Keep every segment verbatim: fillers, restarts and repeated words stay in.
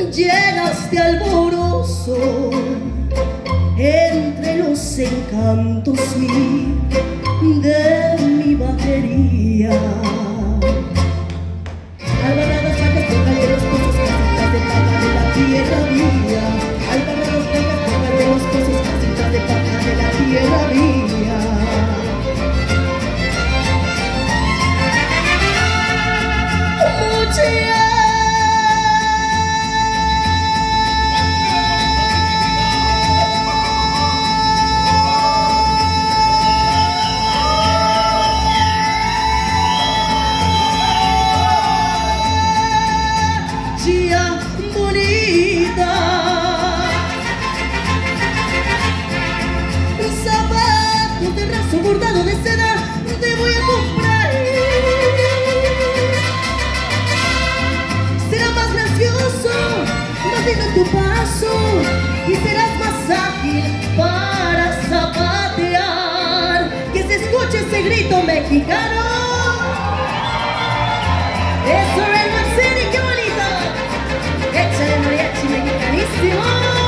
llenas de alborozo entre los encantos mil de mi batería. Albaradas blancas tocan de los pozos, casitas de paja de la tierra mía. Albaradas blancas tocan de los pozos, casitas de paja de la tierra mía. Bordado de seda te voy a comprar. Será más gracioso, más lindo tu paso y serás más ágil para zapatear. Que se escuche ese grito mexicano. Eso es Redwood City, qué bonito. Échale mariachi mexicanísimo.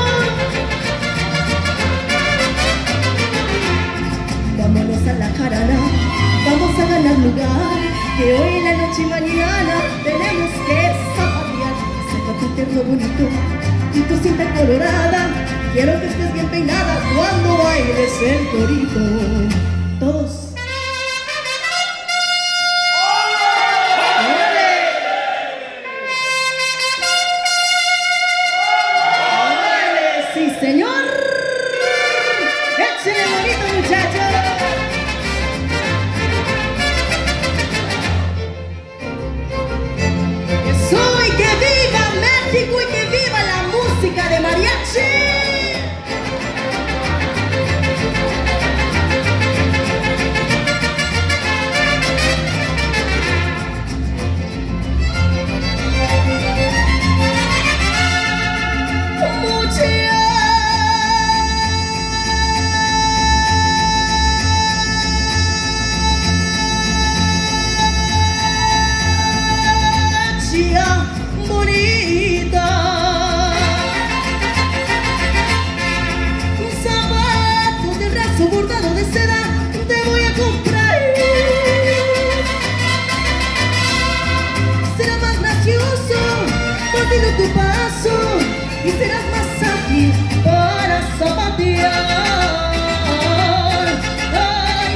Vámonos a la jarana, vamos a ganar lugar, que hoy en la noche y mañana tenemos que zapatear. Saca tu terno bonito y tu cinta colorada, quiero que estés bien peinada cuando bailes el torito. Todos. Sí, señor. Échale bonito, muchachos. Soy que viva México y que viva la música de mariachi. Bordado de seda te voy a comprar. Será más gracioso, más lindo tu paso y serás más ágil para zapatear. Ay,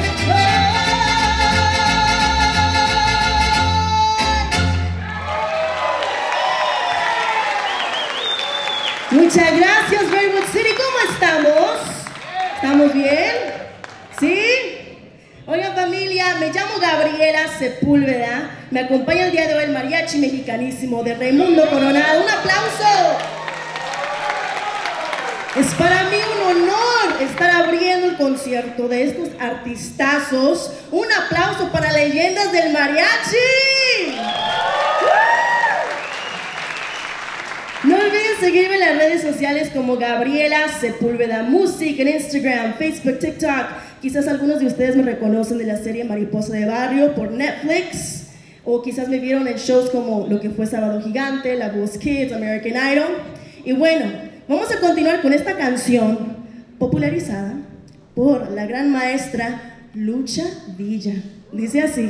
ay. Muchas gracias, Redwood City. ¿Cómo estamos? ¿Estamos bien? ¿Sí? Oigan, familia, me llamo Gabriela Sepúlveda. Me acompaña el día de hoy el mariachi mexicanísimo de Raimundo Coronado. ¡Un aplauso! Es para mí un honor estar abriendo el concierto de estos artistazos. ¡Un aplauso para leyendas del mariachi! No olviden seguirme en las redes sociales como Gabriela Sepúlveda Music, en Instagram, Facebook, TikTok. Quizás algunos de ustedes me reconocen de la serie Mariposa de Barrio por Netflix, o quizás me vieron en shows como lo que fue Sábado Gigante, La Voz Kids, American Idol. Y bueno, vamos a continuar con esta canción popularizada por la gran maestra Lucha Villa. Dice así.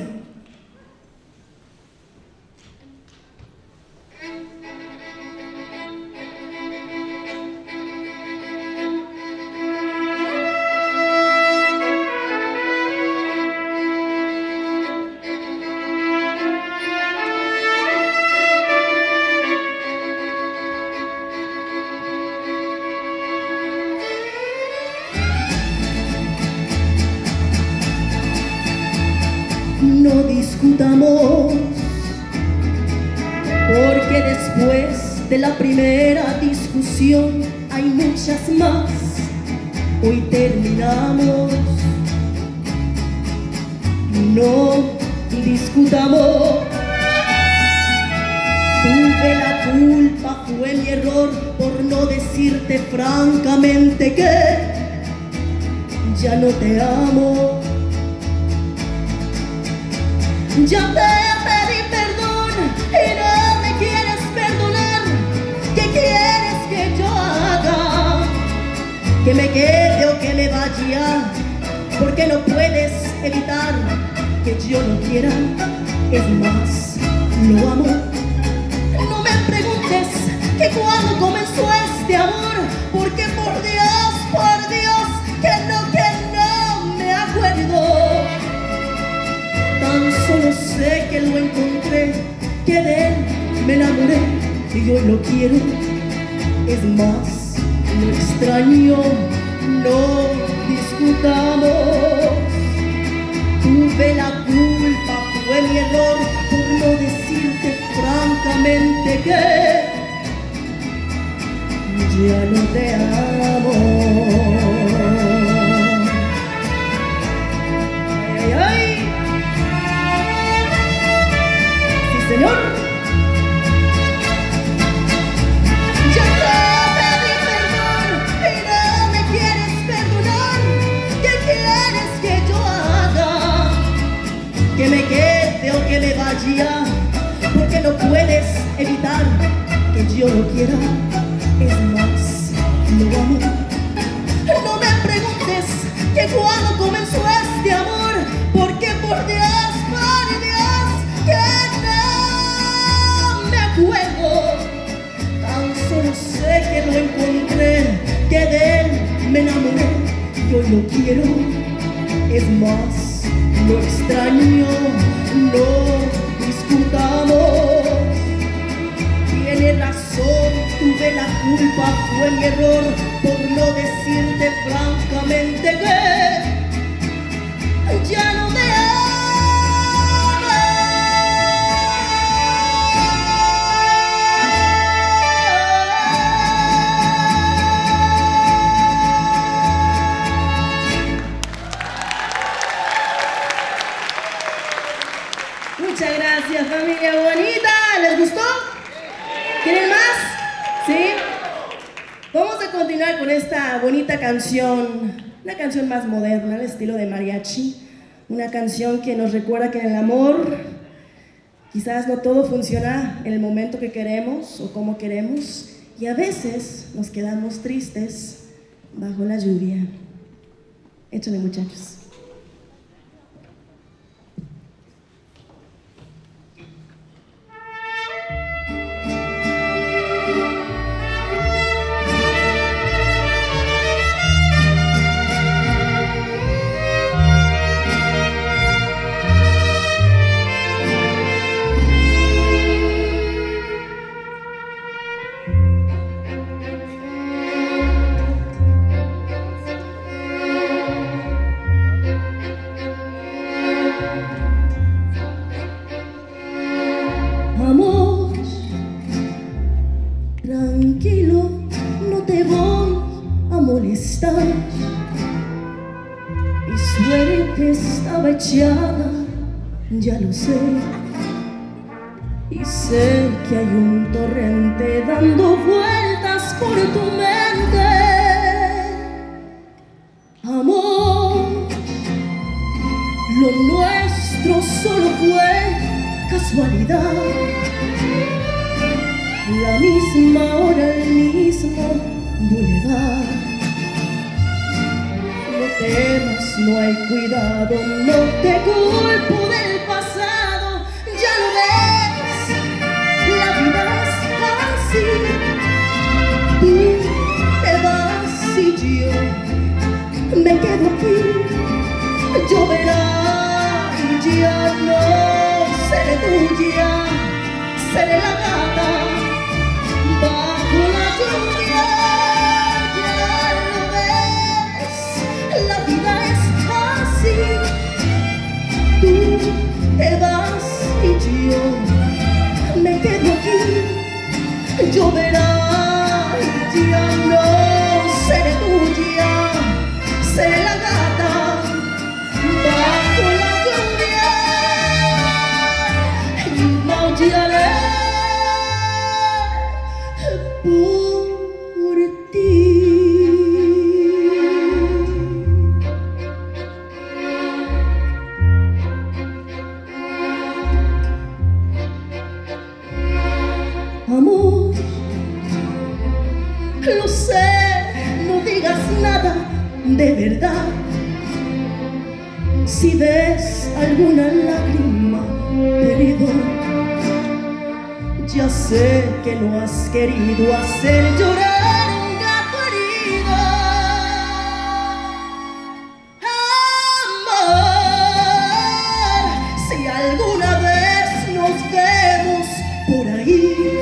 No discutamos, porque después de la primera discusión hay muchas más. Hoy terminamos. No discutamos. Tuve la culpa, fue mi error por no decirte francamente que ya no te amo. Ya te pedí perdón y no me quieres perdonar. ¿Qué quieres? me quede o que me vaya, porque no puedes evitar que yo no quiera. Es más, lo amo. No me preguntes que cuando comenzó este amor, porque por Dios, por Dios, que no, que no me acuerdo. Tan solo sé que lo encontré, que de él me enamoré y hoy lo quiero. Es más, lo extraño, no discutamos. Tuve la culpa, fue mi error por no decirte francamente que ya no te amo. Ay, ay, ay. Sí, señor. Ya te pedí perdón y no me quieres perdonar. ¿Qué quieres que yo haga? Que me quede o que me vaya, porque no puedes evitar que yo lo quiera. Es más, lo amo. No me preguntes que cuando comenzó este amor, porque por Dios, por Dios, que no me acuerdo. Tan solo sé que lo encontré, que de él me enamoré, yo lo quiero. Es más, lo extraño, no discutamos. Tienes razón, tuve la culpa, fue mi error por no decirte francamente que ya no te amo. Muchas gracias, familia bonita. ¿Les gustó? ¿Quieren más? ¿Sí? Vamos a continuar con esta bonita canción, una canción más moderna, al estilo de mariachi, una canción que nos recuerda que en el amor quizás no todo funciona en el momento que queremos o como queremos, y a veces nos quedamos tristes bajo la lluvia. Échale, muchachos. Amor, tranquilo, no te voy a molestar. Mi suerte estaba echada, ya lo sé. Y sé que hay un torrente dando vueltas por tu mente. Amor, lo nuestro solo fue casualidad, la misma hora, el mismo bulevar. No temas, no hay cuidado, no te culpo del pasado. Ya lo ves, la vida es así. Tú te vas y yo me quedo aquí. Lloverá y ya no seré tuya, seré la gata bajo la lluvia. Ya lo ves, la vida es así. Tú te vas y yo me quedo aquí. Lloverá y ya no seré tuya, seré la gata bajo la lluvia. Maullaré por ti. Amor, lo sé, no digas nada de verdad. Si ves alguna lágrima, perdón, ya sé que no has querido hacer llorar un gato herido. Amor, si alguna vez nos vemos por ahí,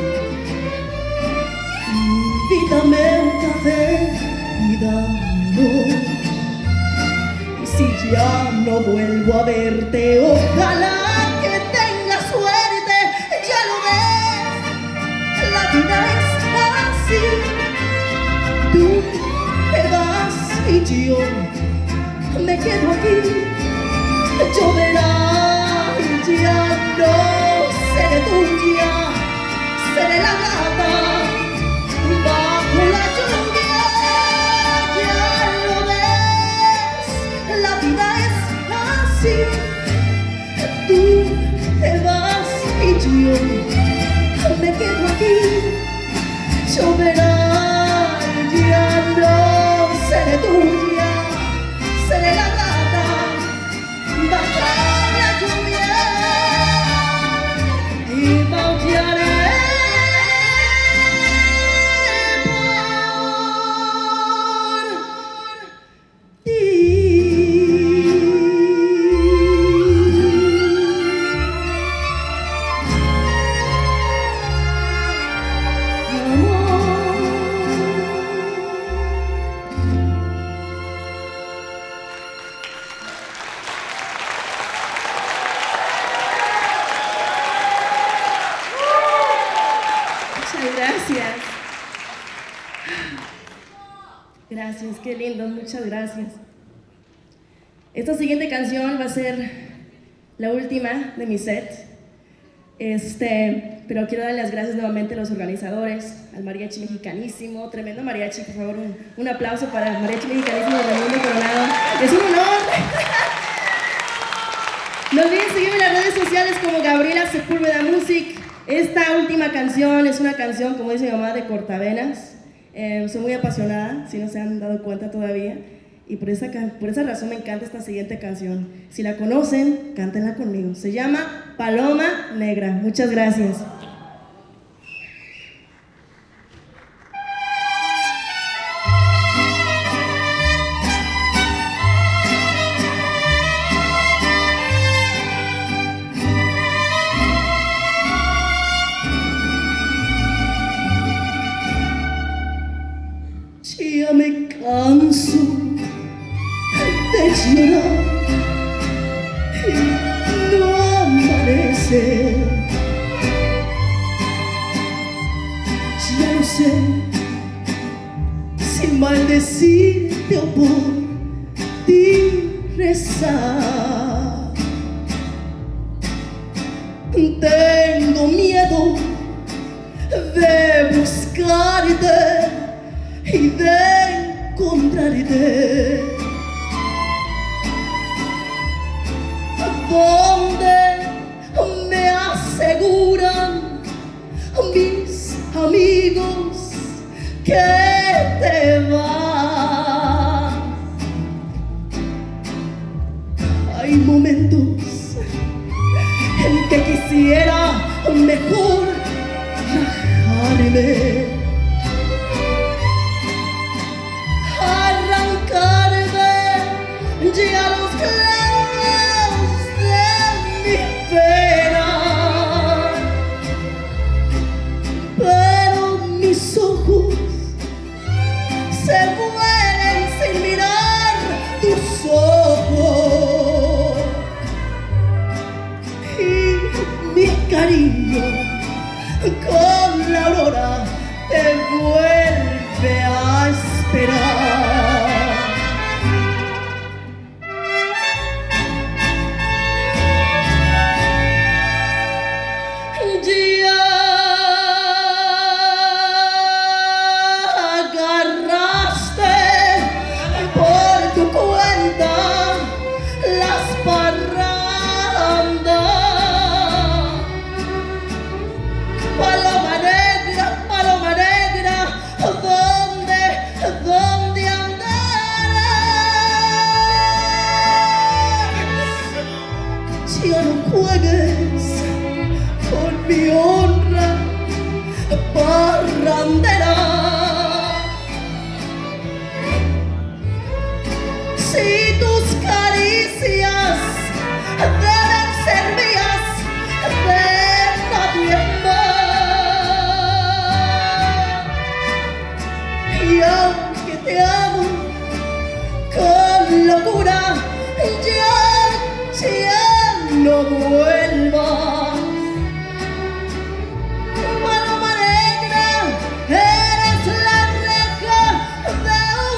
invítame un café y dámelo. Si ya no vuelvo a verte, ojalá que tengas suerte. Ya lo ves, la vida es así. Tú te vas y yo me quedo aquí. Lloverá y ya no seré tuya, seré la gata bajo la lluvia. Ya lo ves, la vida es así. Tú te vas y yo me quedo aquí. Lloverá y ya no seré tuya, seré la gata bajo la lluvia y maullaré por ti. Muchas gracias. Gracias, qué lindo, muchas gracias. Esta siguiente canción va a ser la última de mi set. Este, pero quiero dar las gracias nuevamente a los organizadores, al Mariachi Mexicanísimo, tremendo mariachi, por favor, un, un aplauso para el Mariachi Mexicanísimo de Raimundo Coronado. Es un honor. No olviden seguirme en las redes sociales como Gabriela Sepúlveda Music. Esta última canción es una canción, como dice mi mamá, de cortavenas. Eh, soy muy apasionada, si no se han dado cuenta todavía, y por esa, por esa razón me encanta esta siguiente canción. Si la conocen, cántenla conmigo. Se llama Paloma Negra. Muchas gracias. Ya me canso de llorar y no amanece. Ya no sé si maldecirte o por ti rezar. Tengo miedo de buscarte y de encontrarte donde me aseguran mis amigos que te vas. Hay momentos en que quisiera mejor rajarme, ya los clavos de mi pena, pero mis ojos se mueren sin mirar tus ojos, y mi cariño con la aurora te vuelve a esperar. Paloma negra, paloma negra, ¿dónde, dónde curandera. Si tus caricias deben ser mías de nadie más, y aunque te amo con locura, ya, ya no vuelvas. Paloma negra, eres la reja de un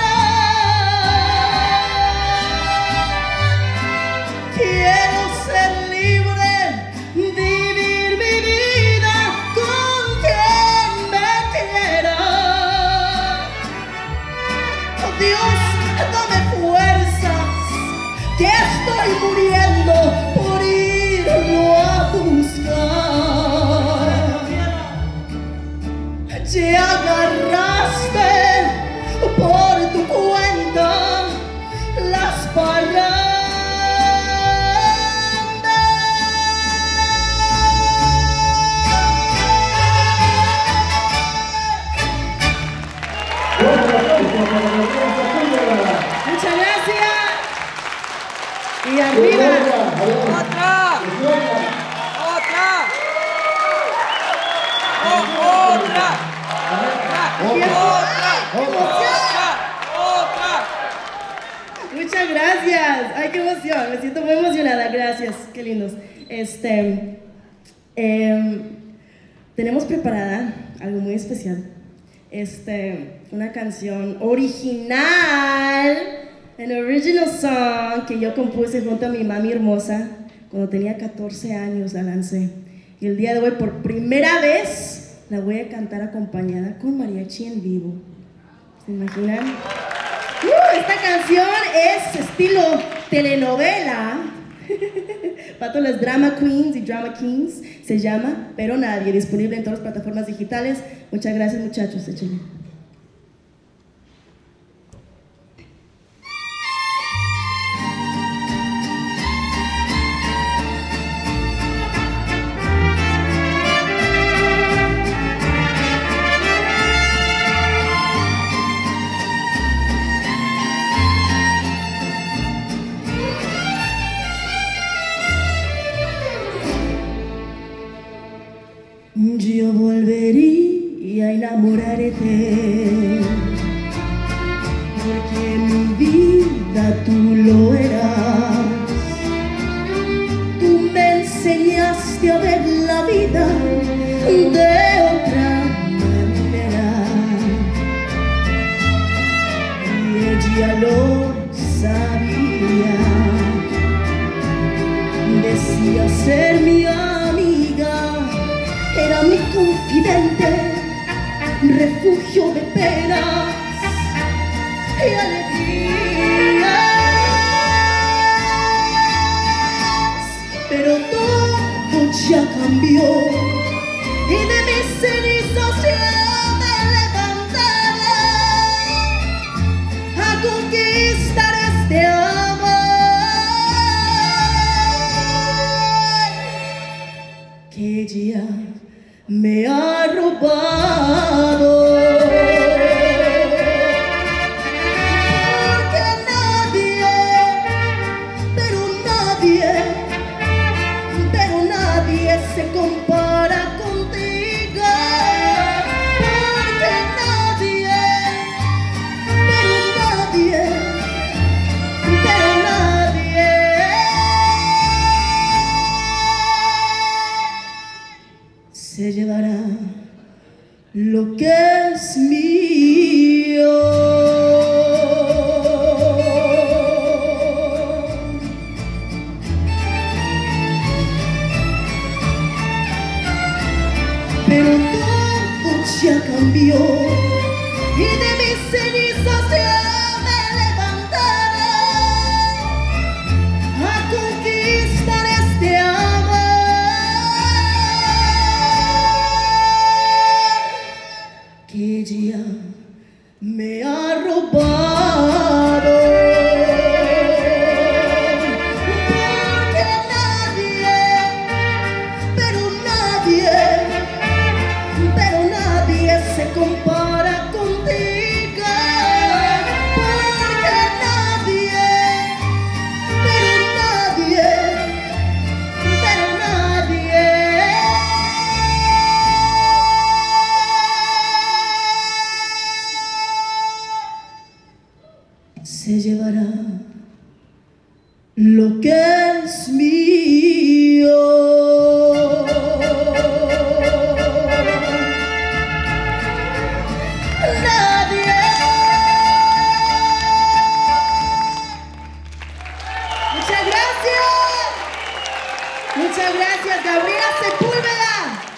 penal. Quiero ser libre, vivir mi vida con quien me quiera. Oh Dios, dame fuerzas, que estoy muriendo por irlo a buscar. Te agarraste por tu cuenta las parrandas. Muchas gracias. Y arriba. ¡Otra! ¡Otra! ¡Oh, otra! ¡Otra! ¡Otra! ¡Otra! Muchas gracias. Ay, qué emoción. Me siento muy emocionada. Gracias. Qué lindos. Este, eh, tenemos preparada algo muy especial. Este, una canción original, an original song que yo compuse junto a mi mami hermosa cuando tenía catorce años. La lancé. Y el día de hoy, por primera vez, la voy a cantar acompañada con mariachi en vivo. ¿Se imaginan? Uh, esta canción es estilo telenovela para todas las drama queens y drama kings. Se llama Pero Nadie, disponible en todas las plataformas digitales. Muchas gracias, muchachos. Échenle. Yo volvería a enamorarte, porque mi vida tú lo eras. Tú me enseñaste a ver la vida de otra manera, y ella lo sabía. Decía ser mi amiga, era mi confidente, refugio de penas y alegrías. Pero todo ya cambió, y de mis cenizas yo me levantaré a conquistar este amor que ya me ha robado. Porque nadie, pero nadie, pero nadie se compara contigo. Porque nadie, pero nadie, pero nadie se llevará lo que es mío. Pero todo ya cambió, y de mis cenizas yo me levantaré a conquistar este amor que ya me ha robado. Porque nadie, pero nadie, pero nadie Muchas gracias, Gabriela Sepúlveda.